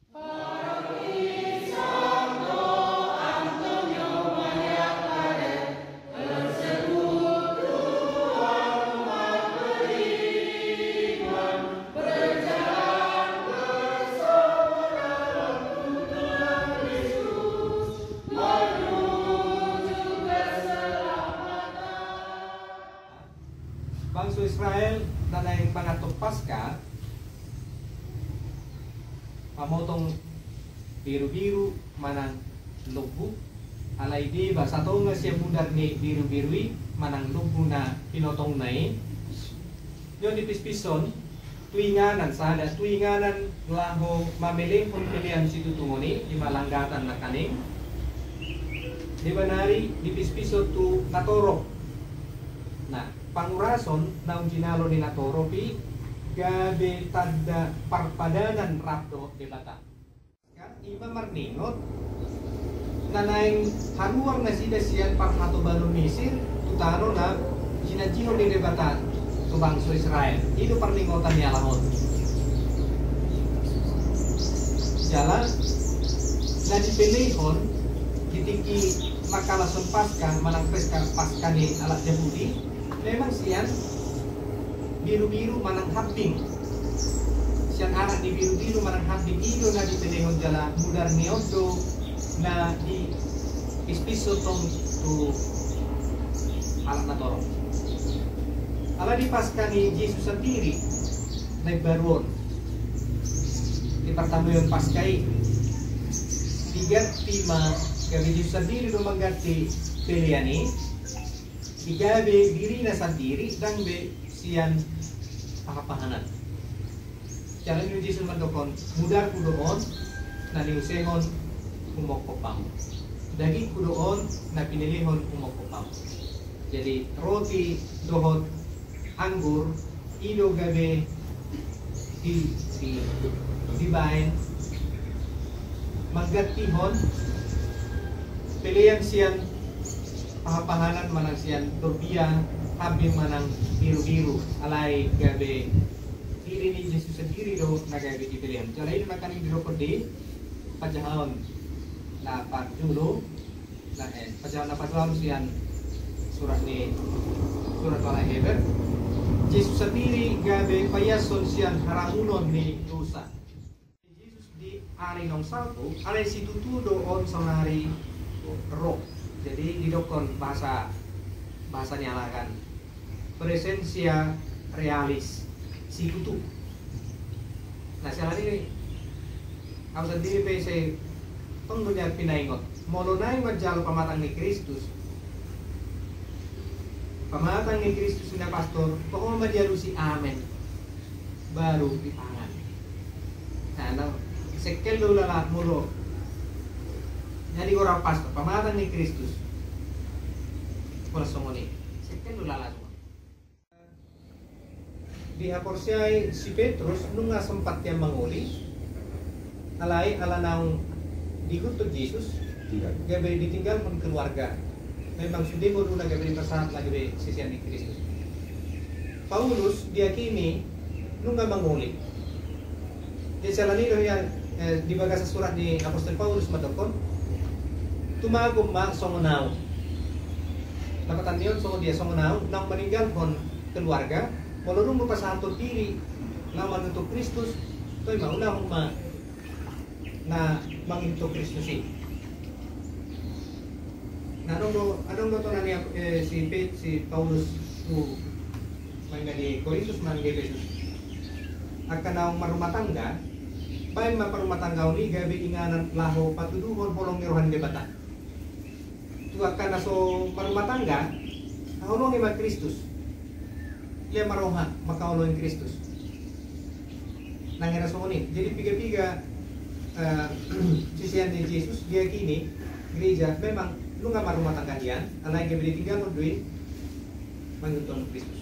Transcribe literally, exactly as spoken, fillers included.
Bangsa Israel na naing pangatong Paska pamotong biru-biru manang lubu alay di ba sa nga siya mudar ni biru-birui manang lubu na pinotong nai yun ipispison tuinganan sada tuinganan laho mamiling kung pilihan si tutungoni di malanggatan na kaning di ba nari ipispiso tu natorok na pangurason na ginalo ni Natoro pi gabe tanda parpadanan rapdo de bata kan iba marningot nanaing haruang na sida siyan parhato balon misir tutano na ginajino ni de bata to bangso Israel ido parningotan niya lahon jalan na dipilihon ditiki makalason Paska manang Paska Paska ni alat Yahudi memang sian biru-biru manang haping sian anak di biru-biru manang haping ilo na dipilihon jala mudar niodo na di ispiso tong tu alat na torong ala di Paska ni Jesus sendiri nagbaruon di pertama yung Paskay tiga lima kami Jesus sendiri lumangganti pilihan ni tiga be diri na sendiri dan be sian pakapahanan. Jalan yung Jesus mandokon mudar kudoon na niusengon umokopam. Daging kudoon na pinilihon umokopam. Jadi roti dohot anggur ido gabe di di dibain manggatihon pilihan sian pahapahanan manang sian turbia habing manang biru-biru alay gabe diri ni Jesus sendiri do na gabe dipilihan jala ini makan di rokod di pajahon na pagjulo na eh pajahon na pagjulo sian surat ni surat wala Heber Jesus sendiri gabe payason sian haramunon ni dosa Jesus di ari nong salto alay si tutudo on samari roh. Jadi didokon bahasa bahasa nyalakan presensia realis si kutu. Nah sekarang ini aku sendiri P C tunggunya pinaingot molonai majal pamatang ni Kristus pamatang ni Kristus na pastor pokoknya majalusi amen baru dipangan. Nah sekel dulu lah mulu jadi orang pastor pamatang ni Kristus persongoni sekian lala semua di aporsiai si Petrus nunga sempat yang menguli alai ala naung dikutuk Yesus gabe ditinggal pun keluarga memang sudah baru gabe dipersat lagi be sisian ni Kristus Paulus diakini nunga menguli di salani yang eh, di bagasa surat di apostol Paulus madokon tumagom ma songonaw napatan niyon so dia songonaw nang meninggal pun keluarga walurung mapasahantod diri laman untuk Kristus to'y mauna ma na manginto Kristus eh na anong do anong do to na niya eh, si Pete si Paulus u may nga di Korintus man di Jesus akan naong marumatangga bayan maparumatanggaw ni gabi inganan laho patuduhon polong niruhan di bata akan naso marumatangga ahulong iman Kristus ia maroha makaulong Kristus nangira songonit jadi piga-piga uh, sisian ni Yesus dia kini gereja memang lu nggak marumatangga dian alai gabi ditinggal mo duit manguntong Kristus